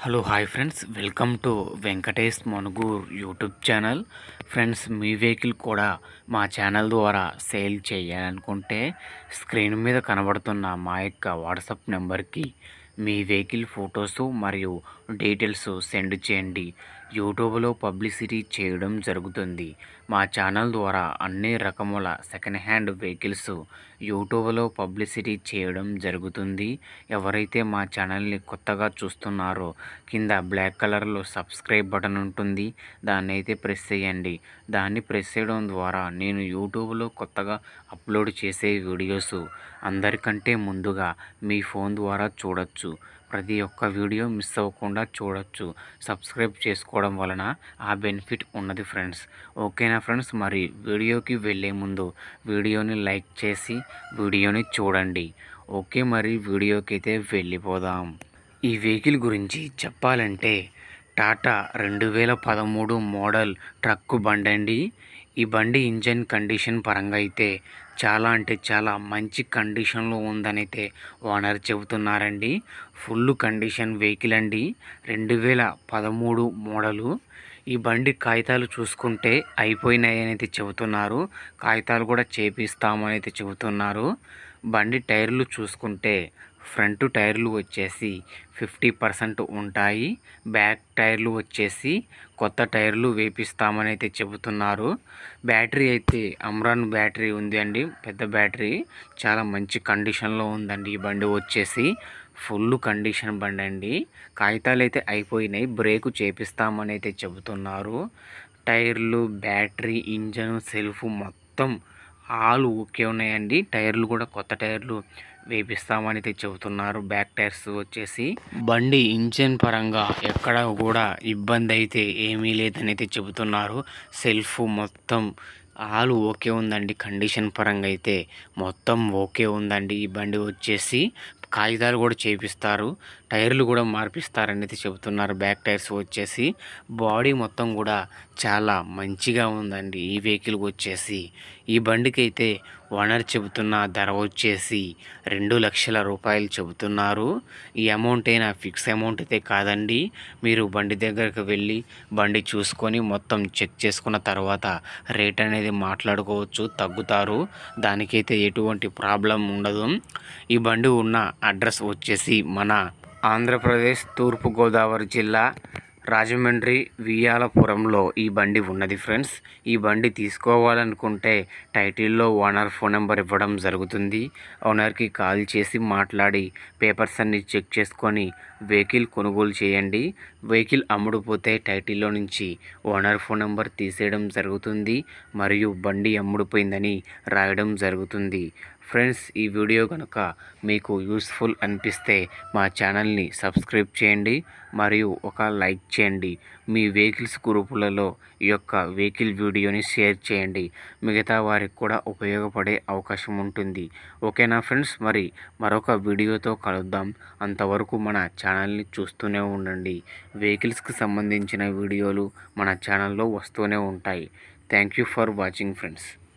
Hello hi friends, welcome to Venkatesh Manugur YouTube channel. Friends, మీ vehicle కూడా మా ఛానల్ ద్వారా సేల్ చేయాలనుకుంటే స్క్రీన్ మీద కనబడుతున్న మా యొక్క వాట్సాప్ నెంబర్కి మీ వెహికల్ ఫొటోస్ మరియు డీటెయిల్స్ సెండ్ చేయండి. యూట్యూబ్లో పబ్లిసిటీ చేయడం జరుగుతుంది. మా ఛానల్ ద్వారా అన్ని రకముల సెకండ్ హ్యాండ్ వెహికల్స్ యూట్యూబ్లో పబ్లిసిటీ చేయడం జరుగుతుంది. ఎవరైతే మా ఛానల్ని కొత్తగా చూస్తున్నారో కింద బ్లాక్ కలర్లో సబ్స్క్రైబ్ బటన్ ఉంటుంది, దాన్ని అయితే ప్రెస్ చేయండి. దాన్ని ప్రెస్ చేయడం ద్వారా నేను యూట్యూబ్లో కొత్తగా అప్లోడ్ చేసే వీడియోస్ అందరికంటే ముందుగా మీ ఫోన్ ద్వారా చూడొచ్చు. ప్రతి ఒక్క వీడియో మిస్ అవ్వకుండా చూడొచ్చు. సబ్స్క్రైబ్ చేసుకోవడం వలన ఆ బెనిఫిట్ ఉన్నది ఫ్రెండ్స్. ఓకేనా ఫ్రెండ్స్, మరి వీడియోకి వెళ్ళే ముందు వీడియోని లైక్ చేసి వీడియోని చూడండి. ఓకే, మరి వీడియోకి అయితే వెళ్ళిపోదాం. ఈ వెహికల్ గురించి చెప్పాలంటే టాటా 2013 మోడల్ ట్రక్ బండి అండి. ఈ బండి ఇంజన్ కండిషన్ పరంగా అయితే చాలా అంటే చాలా మంచి కండిషన్లో ఉందని అయితే ఓనర్ చెబుతున్నారండి. ఫుల్ కండిషన్ వెహికల్ అండి, 2013 మోడలు. ఈ బండి కాగితాలు చూసుకుంటే అయిపోయినాయని అయితే చెబుతున్నారు. కాగితాలు కూడా చేపిస్తామని అయితే చెబుతున్నారు. బండి టైర్లు చూసుకుంటే ఫ్రంట్ టైర్లు వచ్చేసి 50% ఉంటాయి. బ్యాక్ టైర్లు వచ్చేసి కొత్త టైర్లు వేపిస్తామని అయితే చెబుతున్నారు. బ్యాటరీ అయితే అమ్రాన్ బ్యాటరీ ఉంది అండి, పెద్ద బ్యాటరీ. చాలా మంచి కండిషన్లో ఉందండి ఈ బండి వచ్చేసి. ఫుల్ కండిషన్ బండి అండి. కాగితాలు అయితే అయిపోయినాయి, బ్రేకు చేపిస్తామని అయితే చెబుతున్నారు. టైర్లు, బ్యాటరీ, ఇంజన్, సెల్ఫ్ మొత్తం ఆల్ ఓకే ఉన్నాయండి. టైర్లు కూడా కొత్త టైర్లు వేపిస్తామని అయితే చెబుతున్నారు. బ్యాక్ టైర్స్ వచ్చేసి బండి ఇంజన్ పరంగా ఎక్కడ కూడా ఇబ్బంది అయితే ఏమీ లేదని అయితే చెబుతున్నారు. సెల్ఫ్ మొత్తం ఆల్ ఓకే ఉందండి. కండిషన్ పరంగా అయితే మొత్తం ఓకే ఉందండి. ఈ బండి వచ్చేసి కాగితాలు కూడా చేపిస్తారు, టైర్లు కూడా మార్పిస్తారని అయితే చెబుతున్నారు. బ్యాక్ టైర్స్ వచ్చేసి బాడీ మొత్తం కూడా చాలా మంచిగా ఉందండి ఈ వెహికల్ వచ్చేసి. ఈ బండికి అయితే ఓనర్ చెబుతున్న ధర వచ్చేసి 2,00,000 రూపాయలు చెబుతున్నారు. ఈ అమౌంట్ అయినా ఫిక్స్ అమౌంట్ అయితే కాదండి. మీరు బండి దగ్గరకు వెళ్ళి బండి చూసుకొని మొత్తం చెక్ చేసుకున్న తర్వాత రేట్ అనేది మాట్లాడుకోవచ్చు, తగ్గుతారు. దానికైతే ఎటువంటి ప్రాబ్లం ఉండదు. ఈ బండి ఉన్న అడ్రస్ వచ్చేసి మన ఆంధ్రప్రదేశ్ తూర్పుగోదావరి జిల్లా రాజమండ్రి వియ్యాలపురంలో ఈ బండి ఉన్నది ఫ్రెండ్స్. ఈ బండి తీసుకోవాలనుకుంటే టైటిల్లో ఓనర్ ఫోన్ నెంబర్ ఇవ్వడం జరుగుతుంది. ఓనర్కి కాల్ చేసి మాట్లాడి పేపర్స్ అన్ని చెక్ చేసుకొని వెహికల్ కొనుగోలు చేయండి. వెహికల్ అమ్ముడుపోతే టైటిల్లో నుంచి ఓనర్ ఫోన్ నెంబర్ తీసేయడం జరుగుతుంది మరియు బండి అమ్ముడుపోయిందని రాయడం జరుగుతుంది. ఫ్రెండ్స్, ఈ వీడియో కనుక మీకు యూస్ఫుల్ అనిపిస్తే మా ఛానల్ని సబ్స్క్రైబ్ చేయండి మరియు ఒక లైక్ చేయండి. మీ వెహికల్స్ గ్రూపులలో ఈ యొక్క వెహికల్ వీడియోని షేర్ చేయండి. మిగతా వారికి కూడా ఉపయోగపడే అవకాశం ఉంటుంది. ఓకేనా ఫ్రెండ్స్, మరి మరొక వీడియోతో కలుద్దాం. అంతవరకు మన ఛానల్ని చూస్తూనే ఉండండి. వెహికల్స్కి సంబంధించిన వీడియోలు మన ఛానల్లో వస్తూనే ఉంటాయి. Thank you for watching friends.